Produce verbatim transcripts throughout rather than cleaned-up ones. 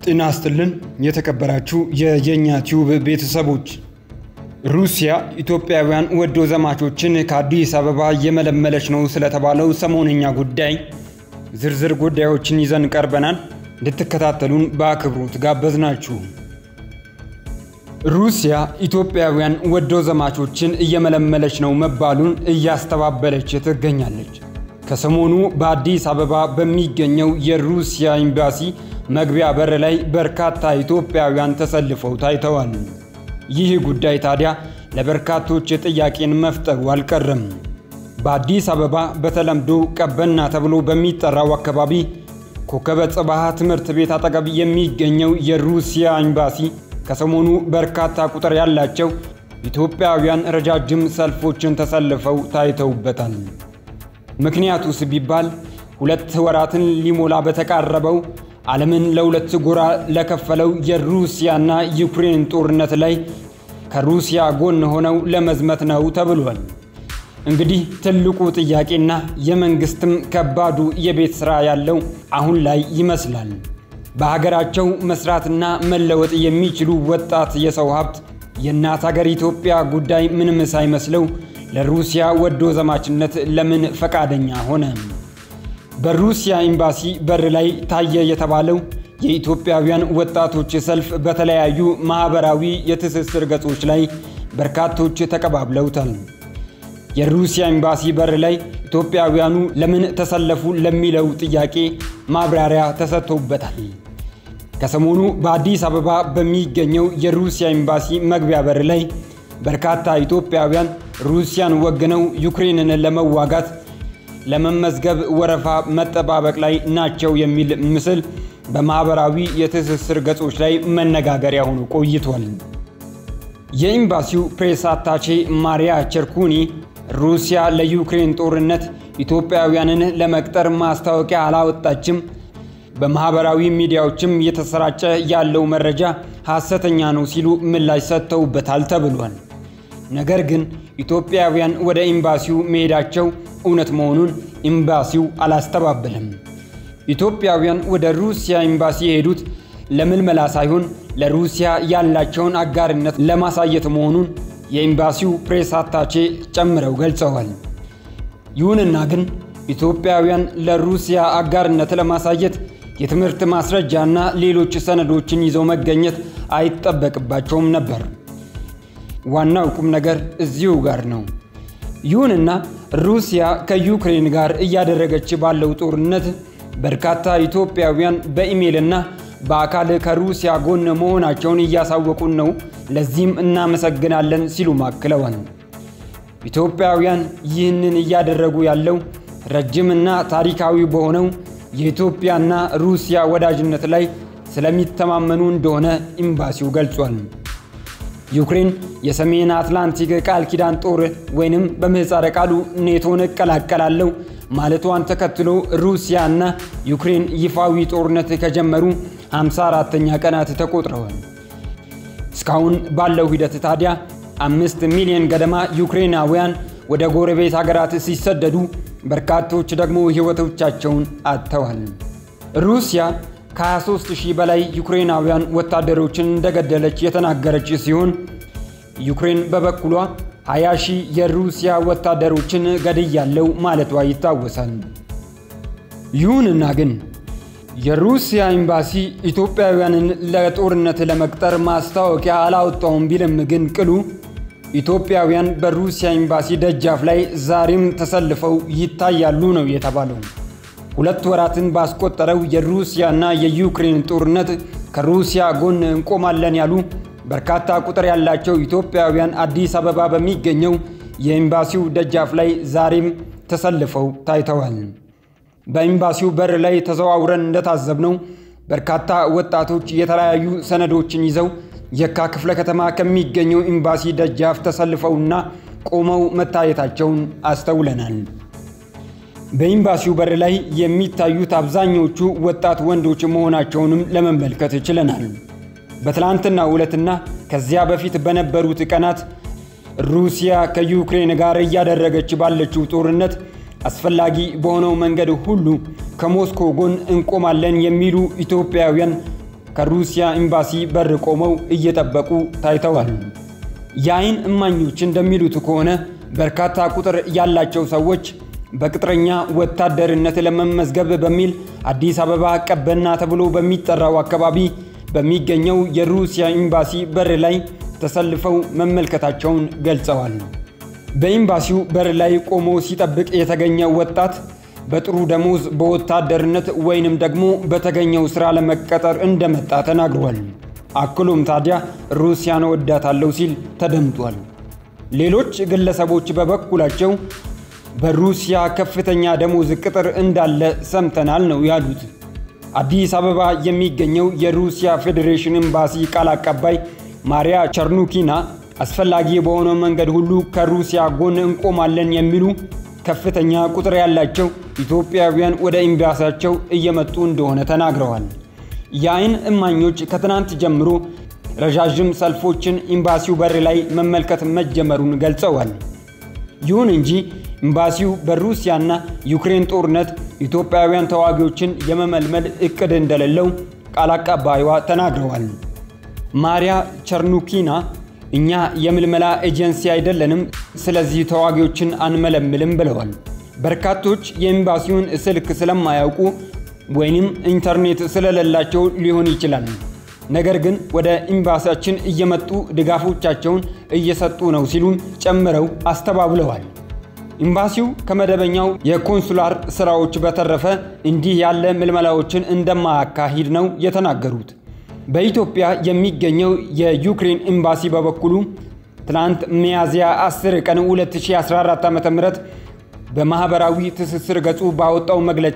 ጤና ይስጥልን የተከበራችሁ የየኛ ቲዩብ ቤተሰቦች ሩሲያ ኢትዮጵያውያን ወዶ ዘማቾችን ከአዲስ አበባ የመለመለች ነው ስለተባለው ሰሞንኛ ጉዳይ ዝርዝር ጉዳዮችን ይዘን ቀርበናል እንድትከታተሉን በአክብሮት ጋበዝናችሁ። ሩሲያ ኢትዮጵያውያን ወዶ ዘማቾችን እየመለመለች ነው መባሉን እያስተባበለች ትገኛለች። ከሰሞኑ በአዲስ አበባ በሚገኘው የሩሲያ ኤምባሲ መግቢያ በር ላይ በርካታ ኢትዮጵያውያን ተሰልፈው ታይተዋል። ይህ ጉዳይ ታዲያ ለበርካቶች ጥያቄን መፍጠሩ አልቀረም። በአዲስ አበባ በተለምዶ ቀበና ተብሎ በሚጠራው አካባቢ ኮከበ ጽባህ ትምህርት ቤት አጠገብ የሚገኘው የሩሲያ ኤምባሲ ከሰሞኑ በርካታ ቁጥር ያላቸው ኢትዮጵያውያን ረጃጅም ሰልፎችን ተሰልፈው ታይተውበታል። ምክንያቱስ ቢባል ሁለት ወራትን ሊሞላ በተቃረበው ዓለምን ለሁለት ጎራ ለከፈለው የሩሲያና ዩክሬን ጦርነት ላይ ከሩሲያ ጎን ሆነው ለመዝመት ነው ተብሏል። እንግዲህ ትልቁ ጥያቄና የመንግስትም ከባዱ የቤት ስራ ያለው አሁን ላይ ይመስላል። በሀገራቸው መስራትና መለወጥ የሚችሉ ወጣት የሰው ሀብት የእናት ሀገር ኢትዮጵያ ጉዳይ ምንም ሳይመስለው ለሩሲያ ወዶ ዘማችነት ለምን ፈቃደኛ ሆነ? በሩሲያ ኤምባሲ በር ላይ ታየ የተባለው የኢትዮጵያውያን ወጣቶች ሰልፍ በተለያዩ ማህበራዊ የትስስር ገጾች ላይ በርካቶች ተቀባብለውታል። የሩሲያ ኤምባሲ በር ላይ ኢትዮጵያውያኑ ለምን ተሰለፉ ለሚለው ጥያቄ ማብራሪያ ተሰጥቶበታል። ከሰሞኑ በአዲስ አበባ በሚገኘው የሩሲያ ኤምባሲ መግቢያ በር ላይ በርካታ ኢትዮጵያውያን ሩሲያን ወግነው ዩክሬንን ለመዋጋት ለመመዝገብ ወረፋ መጠባበቅ ላይ ናቸው የሚል ምስል በማህበራዊ የትስስር ገጾች ላይ መነጋገሪያ ሆኖ ቆይቷል። የኤምባሲው ፕሬስ አታቼ ማሪያ ቸርኩኒ ሩሲያ ለዩክሬን ጦርነት ኢትዮጵያውያንን ለመቅጠር ማስታወቂያ አላወጣችም፣ በማህበራዊ ሚዲያዎችም የተሰራጨ ያለው መረጃ ሐሰተኛ ነው ሲሉ ምላሽ ሰጥተውበታል ተብሏል። ነገር ግን ኢትዮጵያውያን ወደ ኤምባሲው መሄዳቸው እውነት መሆኑን ኤምባሲው አላስተባበለም። ኢትዮጵያውያን ወደ ሩሲያ ኤምባሲ የሄዱት ለምልመላ ሳይሆን ለሩሲያ ያላቸውን አጋርነት ለማሳየት መሆኑን የኤምባሲው ፕሬስ አታቼ ጨምረው ገልጸዋል። ይሁንና ግን ኢትዮጵያውያን ለሩሲያ አጋርነት ለማሳየት የትምህርት ማስረጃና ሌሎች ሰነዶችን ይዘው መገኘት አይጠበቅባቸውም ነበር። ዋናው ቁም ነገር እዚሁ ጋር ነው። ይሁንና ሩሲያ ከዩክሬን ጋር እያደረገች ባለው ጦርነት በርካታ ኢትዮጵያውያን በኢሜልና በአካል ከሩሲያ ጎን መሆናቸውን እያሳወቁን ነው፣ ለዚህም እናመሰግናለን ሲሉ ማክለዋል። ኢትዮጵያውያን ይህንን እያደረጉ ያለው ረጅምና ታሪካዊ በሆነው የኢትዮጵያና ሩሲያ ወዳጅነት ላይ ስለሚተማመኑ እንደሆነ ኤምባሲው ገልጿል። ዩክሬን የሰሜን አትላንቲክ ቃል ኪዳን ጦር ወይንም በምህጻረ ቃሉ ኔቶን እቀላቀላለሁ ማለቷን ተከትሎ ሩሲያና ዩክሬን ይፋዊ ጦርነት ከጀመሩ ሃምሳ አራተኛ ቀናት ተቆጥረዋል። እስካሁን ባለው ሂደት ታዲያ አምስት ሚሊዮን ገደማ ዩክሬናውያን ወደ ጎረቤት ሀገራት ሲሰደዱ በርካቶች ደግሞ ህይወቶቻቸውን አጥተዋል። ሩሲያ ከ23 ሺህ በላይ ዩክሬናውያን ወታደሮችን እንደገደለች የተናገረች ሲሆን ዩክሬን በበኩሏ ሃያ ሺህ የሩሲያ ወታደሮችን ገድያለው ማለቷ ይታወሳል። ይሁንና ግን የሩሲያ ኤምባሲ ኢትዮጵያውያንን ለጦርነት ለመቅጠር ማስታወቂያ አላወጣውም ቢልም ግን ቅሉ ኢትዮጵያውያን በሩሲያ ኤምባሲ ደጃፍ ላይ ዛሬም ተሰልፈው ይታያሉ ነው የተባለው። ሁለት ወራትን ባስቆጠረው የሩሲያና የዩክሬን ጦርነት ከሩሲያ ጎን እንቆማለን ያሉ በርካታ ቁጥር ያላቸው ኢትዮጵያውያን አዲስ አበባ በሚገኘው የኤምባሲው ደጃፍ ላይ ዛሬም ተሰልፈው ታይተዋል። በኤምባሲው በር ላይ ተዘዋውረን እንደታዘብነው በርካታ ወጣቶች የተለያዩ ሰነዶችን ይዘው የካ ክፍለ ከተማ ከሚገኘው ኤምባሲ ደጃፍ ተሰልፈውና ቆመው መታየታቸውን አስተውለናል። በኤምባሲው በር ላይ የሚታዩት አብዛኞቹ ወጣት ወንዶች መሆናቸውንም ለመመልከት ችለናል። በትላንትናው ዕለትና ከዚያ በፊት በነበሩት ቀናት ሩሲያ ከዩክሬን ጋር እያደረገች ባለችው ጦርነት አስፈላጊ በሆነው መንገድ ሁሉ ከሞስኮ ጎን እንቆማለን የሚሉ ኢትዮጵያውያን ከሩሲያ ኤምባሲ በር ቆመው እየጠበቁ ታይተዋል። የዓይን እማኞች እንደሚሉት ከሆነ በርካታ ቁጥር ያላቸው ሰዎች በቅጥረኛ ወታደርነት ለመመዝገብ በሚል አዲስ አበባ ቀበና ተብሎ በሚጠራው አካባቢ በሚገኘው የሩሲያ ኤምባሲ በር ላይ ተሰልፈው መመልከታቸውን ገልጸዋል። በኤምባሲው በር ላይ ቆሞ ሲጠብቅ የተገኘው ወጣት በጥሩ ደሞዝ በወታደርነት ወይንም ደግሞ በተገኘው ስራ ለመቀጠር እንደመጣ ተናግሯል። አክሎም ታዲያ ሩሲያን ወዳታለው ሲል ተደምጧል። ሌሎች ግለሰቦች በበኩላቸው በሩሲያ ከፍተኛ ደሞዝ ቅጥር እንዳለ ሰምተናል ነው ያሉት። አዲስ አበባ የሚገኘው የሩሲያ ፌዴሬሽን ኤምባሲ ቃል አቀባይ ማሪያ ቸርኑኪና አስፈላጊ በሆነው መንገድ ሁሉ ከሩሲያ ጎን እንቆማለን የሚሉ ከፍተኛ ቁጥር ያላቸው ኢትዮጵያውያን ወደ ኤምባሲያቸው እየመጡ እንደሆነ ተናግረዋል። የዓይን እማኞች ከትናንት ጀምሮ ረጃጅም ሰልፎችን ኤምባሲው በር ላይ መመልከት መጀመሩን ገልጸዋል። ይሁን እንጂ ኤምባሲው በሩሲያና ዩክሬን ጦርነት ኢትዮጵያውያን ተዋጊዎችን የመመልመል እቅድ እንደሌለው ቃል አቀባይዋ ተናግረዋል። ማሪያ ቸርኑኪና እኛ የምልመላ ኤጀንሲ አይደለንም፣ ስለዚህ ተዋጊዎችን አንመለምልም ብለዋል። በርካቶች የኤምባሲውን ስልክ ስለማያውቁ ወይንም ኢንተርኔት ስለሌላቸው ሊሆን ይችላል። ነገር ግን ወደ ኤምባሲያችን እየመጡ ድጋፎቻቸውን እየሰጡ ነው ሲሉም ጨምረው አስተባብለዋል። ኤምባሲው ከመደበኛው የኮንሱላር ስራዎች በተረፈ እንዲህ ያለ ምልመላዎችን እንደማያካሂድ ነው የተናገሩት። በኢትዮጵያ የሚገኘው የዩክሬን ኤምባሲ በበኩሉ ትናንት ሚያዝያ አስር ቀን ሁለት ሺህ አስራ አራት ዓ.ም በማህበራዊ ትስስር ገጹ ባወጣው መግለጫ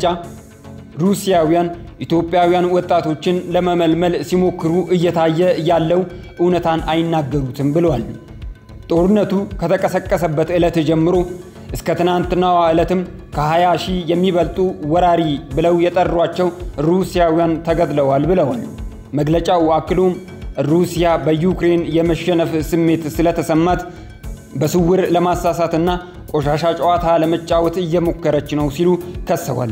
ሩሲያውያን ኢትዮጵያውያን ወጣቶችን ለመመልመል ሲሞክሩ እየታየ ያለው እውነታን አይናገሩትም ብለዋል። ጦርነቱ ከተቀሰቀሰበት ዕለት ጀምሮ እስከ ትናንትናው ዕለትም ከ20 ሺህ የሚበልጡ ወራሪ ብለው የጠሯቸው ሩሲያውያን ተገድለዋል ብለዋል። መግለጫው አክሎም ሩሲያ በዩክሬን የመሸነፍ ስሜት ስለተሰማት በስውር ለማሳሳትና ቆሻሻ ጨዋታ ለመጫወት እየሞከረች ነው ሲሉ ከሰዋል።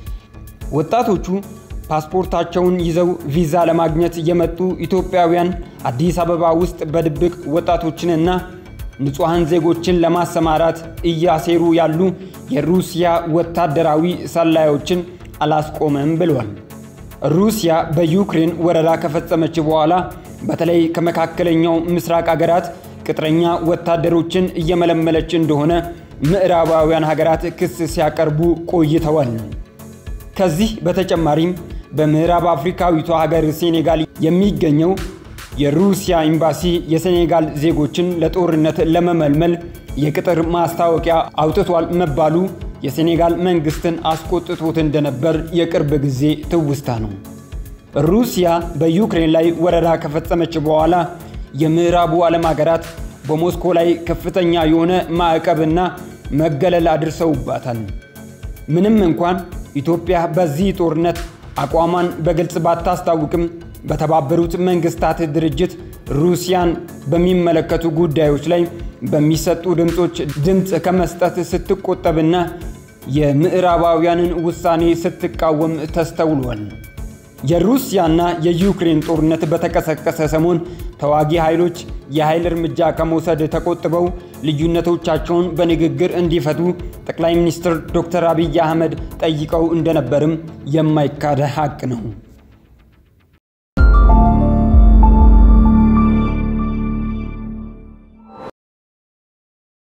ወጣቶቹ ፓስፖርታቸውን ይዘው ቪዛ ለማግኘት የመጡ ኢትዮጵያውያን አዲስ አበባ ውስጥ በድብቅ ወጣቶችንና ንጹሃን ዜጎችን ለማሰማራት እያሴሩ ያሉ የሩሲያ ወታደራዊ ሰላዮችን አላስቆመም ብለዋል። ሩሲያ በዩክሬን ወረራ ከፈጸመች በኋላ በተለይ ከመካከለኛው ምስራቅ ሀገራት ቅጥረኛ ወታደሮችን እየመለመለች እንደሆነ ምዕራባውያን ሀገራት ክስ ሲያቀርቡ ቆይተዋል። ከዚህ በተጨማሪም በምዕራብ አፍሪካዊቷ ሀገር ሴኔጋል የሚገኘው የሩሲያ ኤምባሲ የሴኔጋል ዜጎችን ለጦርነት ለመመልመል የቅጥር ማስታወቂያ አውጥቷል መባሉ የሴኔጋል መንግስትን አስቆጥቶት እንደነበር የቅርብ ጊዜ ትውስታ ነው። ሩሲያ በዩክሬን ላይ ወረራ ከፈጸመች በኋላ የምዕራቡ ዓለም ሀገራት በሞስኮ ላይ ከፍተኛ የሆነ ማዕቀብና መገለል አድርሰውባታል። ምንም እንኳን ኢትዮጵያ በዚህ ጦርነት አቋሟን በግልጽ ባታስታውቅም በተባበሩት መንግስታት ድርጅት ሩሲያን በሚመለከቱ ጉዳዮች ላይ በሚሰጡ ድምጾች ድምጽ ከመስጠት ስትቆጠብና የምዕራባውያንን ውሳኔ ስትቃወም ተስተውሏል። የሩሲያና የዩክሬን ጦርነት በተቀሰቀሰ ሰሞን ተዋጊ ኃይሎች የኃይል እርምጃ ከመውሰድ ተቆጥበው ልዩነቶቻቸውን በንግግር እንዲፈቱ ጠቅላይ ሚኒስትር ዶክተር አብይ አህመድ ጠይቀው እንደነበርም የማይካድ ሀቅ ነው።